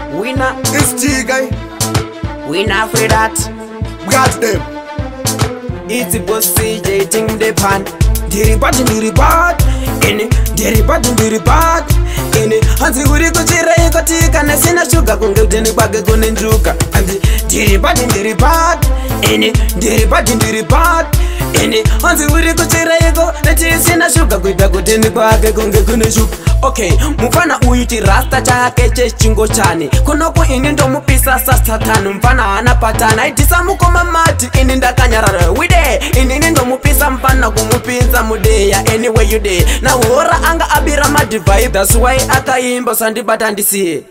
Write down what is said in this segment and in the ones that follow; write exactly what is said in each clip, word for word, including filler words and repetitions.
Winner. It's T guy. Winner for that. Got them. It's the boss C J ting the pan. Diri bad, diri bad. Ini diri bad, diri bad. Ini hanzi uri kuchira iko tika na sina shuga kunge udeni kwake kunenjuka. Andi diri bad, diri bad. Ini diri bad, diri bad. Ini hanzi uri kuchira iko na sina shuga kuita kudeni kwake kunge kuneshuka. Okay, mfana uyuti rasta chake che chingo chani. Kunoko ini ndo mupisa sasa tanu. Mfana anapatana itisa mukoma mati. Ini ndakanyarara wide. Ini ndo mupisa mfana kumupinza mudeya. Anyway you day. Na uhora anga abira madi vibe. That's why akaimba sandi batandisi.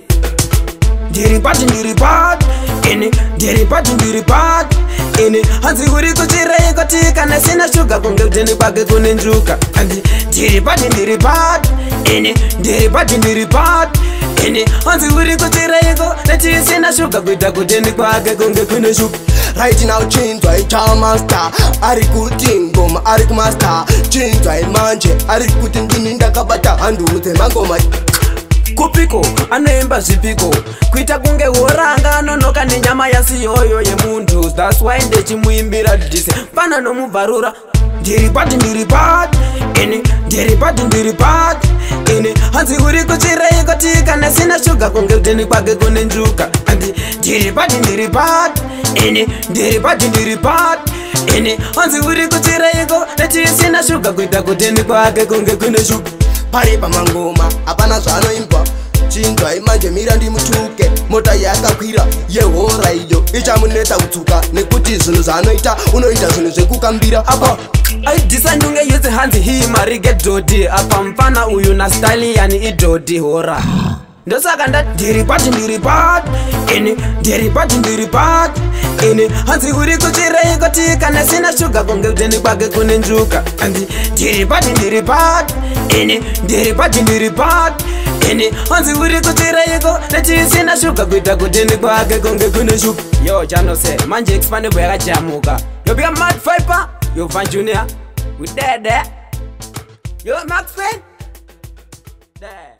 Diri bad, diri bad. Ini diri bad, diri bad. Ini hanzi uri kuchira iko tika na sina shuga kunge udeni kwake kunenjuka. Andi diri bad, diri bad. Ini diri bad, diri bad. Ini hanzi uri kuchira iko na sina shuga kuita kudeni kwake kunge kuneshuka. Right now chinzwa icha master. Ari kuti ngoma ari kumaster. Chinzwa imanje ari kuti ndini ndakabata handu uze mangoma. Kupiko, anoimba zvipiko. Kuita kunge horanga anonoka nenyama yasiyoyo yemuntu. That's why ndechimuimbira dise. Pana nomubvarura. Diri bad, diri bad. Ini diri bad, diri bad. Ini hanzi uri kuchira iko tika na sina shuga kunge udeni kwake kunenjuka. Andi diri bad, diri bad. Ini diri bad, diri bad. Ini hanzi uri kuchira iko na sina shuga kuita kudeni kwake kunge kuneshuka. Paripa mangoma apana zvanoimbwa. Chinzwa imanje mira ndimutuke. Mota yakakwira yehora iyo ichamunetsa kutsuka nekuti zvinhu zvaanoita unoita zvinhu zvekukambira. Apa aidisa ndunge yose hanzi hii marige dodi. Apa mfana uyu na style yani idodi hora. Ndosaka nda diri bad, diri bad. Ini diri bad, diri bad. Ini hanzi uri kuchira iko tika na sina shuga kunge udeni kwake kunenjuka. Andi diri bad, diri bad. Ini diri bad, diri bad. Ini hanzi uri kuchira iko na sina shuga kuita kudeni kwake kunge kuneshuka. Yo chano se manje expande bweka chamuka. Yo big mad viper. Yo Van Junior. We dead there. Yo Max Fan. There.